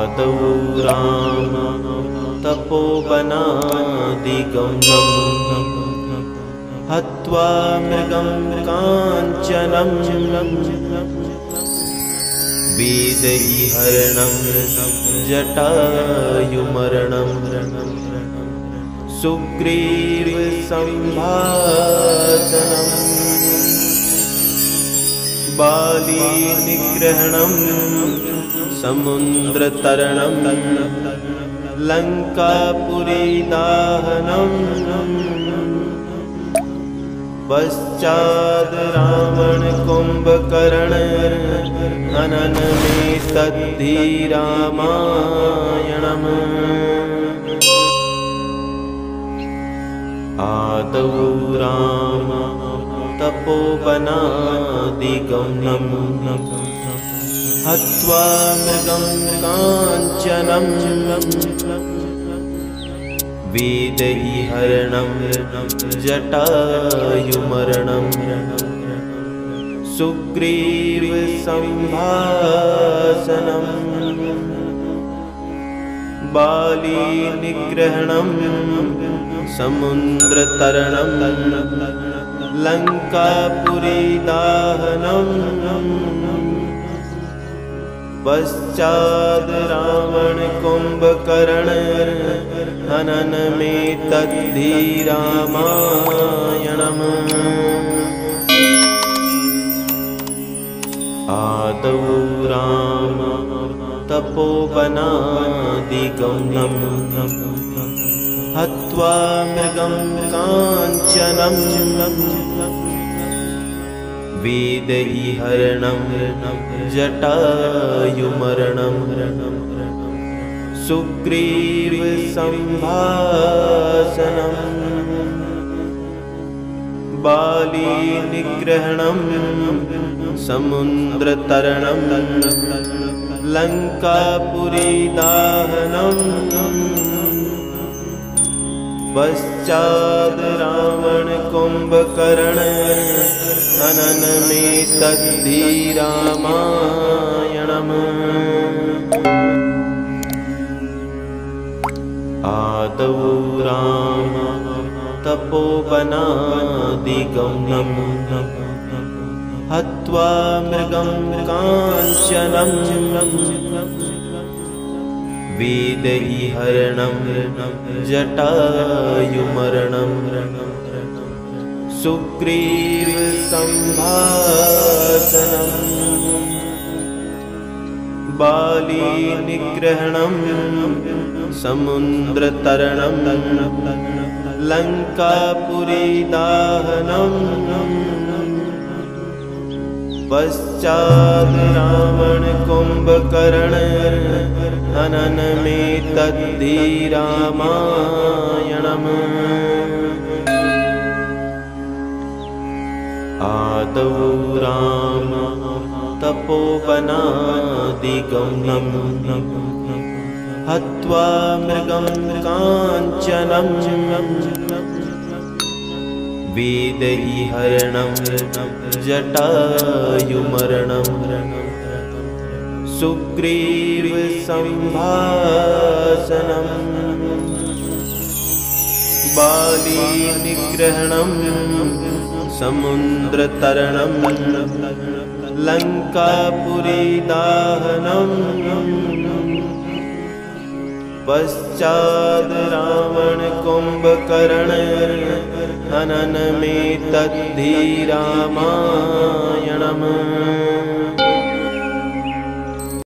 आदौ राम तपोवनादिगम्यं हत्वा मृगं काञ्चनं वेदैहरणं जटायुमरणं सुग्रीवसंभाषणम् बालीनिग्रहणं समुद्रतरणं लङ्कापुरीदाहनं पश्चाद् रावणकुम्भकर्ण हननमेतद्धि रामायणम् आदौ राम तपोवनादिगम्यं हत्वा मृगं काञ्चनं वेदैहरणं जटायुमरणं सुग्रीवसंभाषणम् बालीनिग्रहणं समुद्रतरणं लङ्कापुरीदाहनं पश्चाद् रावणकुम्भकर्ण हननमेतद्धि रामायणम् आदौ राम तपोवनादिगम्यं हत्वा मृगं काञ्चनं वेदैहरणं जटायुमरणं सुग्रीवसंभाषणम् बालीनिग्रहणं समुद्रतरणं लङ्कापुरीदाहनं पश्चाद् रावणकुम्भकर्ण हननमेतद्धि रामायणम् आदौ राम तपोवनादिगम्यं हत्वा मृगं काञ्चनं वेदैहरणं जटायुमरणं सुग्रीवसंभाषणम् बालीनिग्रहणं समुद्रतरणं लङ्कापुरीदाहनं पश्चाद् रावणकुम्भकर्ण हननमेतद्धि रामायणम् आदौ राम तपोवनादिगम्यं हत्वा मृगं काञ्चनं वेदैहरणं जटायुमरणं सुग्रीवसंभाषणम् बालीनिग्रहणं समुद्रतरणं लङ्कापुरीदाहनं पश्चाद् रावणकुम्भकर्ण हननमेतद्धि रामायणम्